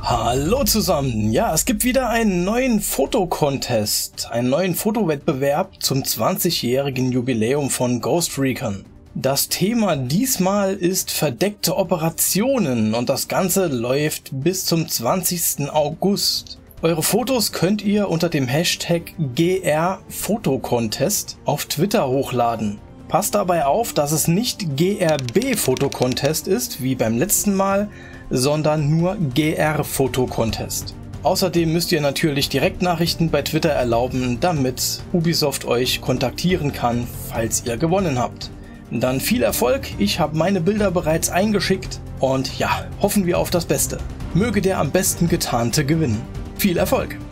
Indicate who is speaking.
Speaker 1: Hallo zusammen! Ja, es gibt wieder einen neuen Fotocontest, einen neuen Fotowettbewerb zum 20-jährigen Jubiläum von Ghost Recon. Das Thema diesmal ist verdeckte Operationen und das Ganze läuft bis zum 20. August. Eure Fotos könnt ihr unter dem Hashtag GRFotocontest auf Twitter hochladen. Passt dabei auf, dass es nicht GRB-Fotocontest ist, wie beim letzten Mal, sondern nur GR-Fotocontest. Außerdem müsst ihr natürlich Direktnachrichten bei Twitter erlauben, damit Ubisoft euch kontaktieren kann, falls ihr gewonnen habt. Dann viel Erfolg, ich habe meine Bilder bereits eingeschickt und ja, hoffen wir auf das Beste. Möge der am besten getarnte gewinnen. Viel Erfolg!